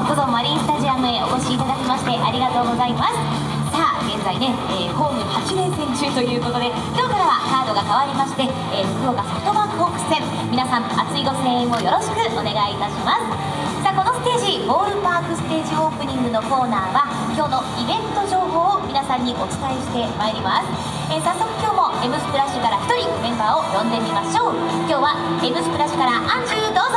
ZOZO マリンスタジアムへお越しいただきましてありがとうございます。さあ現在ね、ホーム8連戦中ということで、今日からはカードが変わりまして、福岡ソフトバンクホークス戦、皆さん熱いご声援をよろしくお願いいたします。さあこのステージ、ボールパークステージオープニングのコーナーは今日のイベント情報を皆さんにお伝えしてまいります。早速今日も M スプラッシュから1人メンバーを呼んでみましょう。今日は M スプラッシュからアンジュ、どうぞ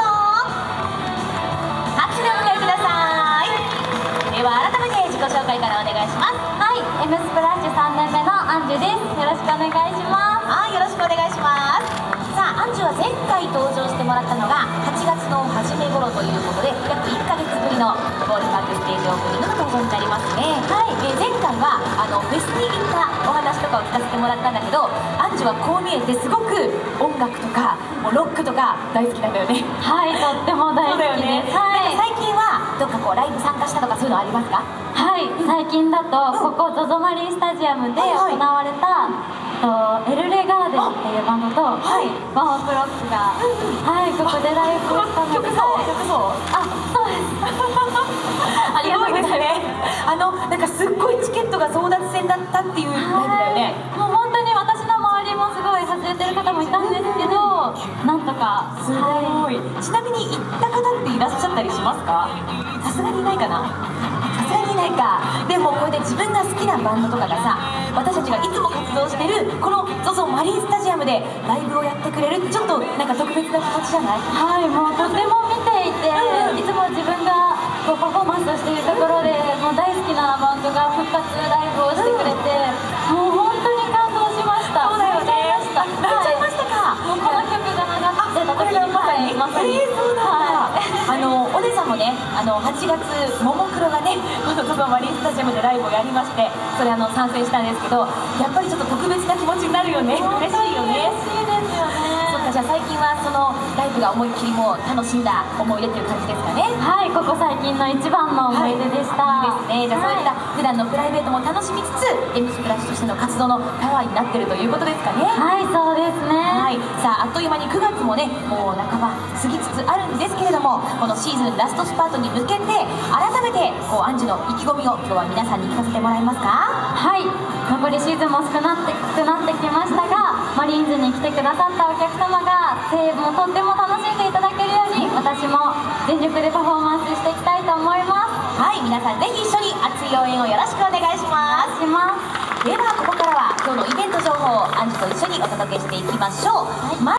拍手でお迎えください。では改めて自己紹介からお願いします。 はい、M スプラッシュ3年目のアンジュです。よろしくお願いします。 はい、よろしくお願いします。さあアンジュは前回登場してもらったのが8月の初め頃ということで、約1ヶ月ぶりのボールパークステージオープニングの登場になりますね。はい、前回はフェスに行ったお話とかを聞かせてもらったんだけど、アンジュはこう見えてすごく音楽とかもうロックとか大好きなんだよね。 はい、とっても大好きです。はい、 最近はどっかこうライブ参加したとかそういうのありますか？ はい、最近だとここ ZOZO マリンスタジアムで行われたエルレガーデンっていうバンドとワンオクロックがはいここでライブをしたので、 曲そうあ、そうですありがとうございますね。なんかすっごいチケットが争奪戦だったっていうライブだよね。 もう本当に私の周りもすごい外れてる方もいたんですけど、なんとかすごい。ちなみに行った方っていらっしゃったりしますか？さすがにいないかな。さすがにいないか。でもこれで自分が好きなバンドとかがさ、私たちがいつも活動してるこの ZOZO マリンスタジアムでライブをやってくれるってちょっとなんか特別な気持ちじゃない？ はい、もうとても見ていて、いつも自分がこうパフォーマンスをしているところでもう大好きなバンドが復活ライブをしてくれて、もう本当に感動しました。 そうだよね。泣いちゃいましたか？ もうこの曲が流れてた時にまさにそうなんだ。お姉さんもね、8月ももクロがねこの ZOZO マリンスタジアムでライブをやりまして、それ参戦したんですけど、やっぱりちょっと特別な気持ちになるよね。嬉しいよね。 嬉しいですよね。 そっか、じゃあ最近はそのライブが思いっきりもう楽しんだ思い出っていう感じですかね。 はい、ここ最近の一番の思い出でした。 いいですね。じゃあそういった普段のプライベートも楽しみつつ M スプラッシュとしての活動のパワーになってるということですかね。 はい、そうですね。 はい、さああっという間に9月もねもう半ば過ぎつつあるんですけれども、このシーズンラストスパートに向けて改めてこうアンジュの意気込みを今日は皆さんに聞かせてもらえますか？ はい、残りシーズンも少なってきましたが、マリーンズに来てくださったお客様がセーブもとっても楽しんでいただけるように、私も全力でパフォーマンスしていきたいと思います。 はい、皆さんぜひ一緒に熱い応援をよろしくお願いします。ではここからは今日のイベント情報をアンジュと一緒にお届けしていきましょう。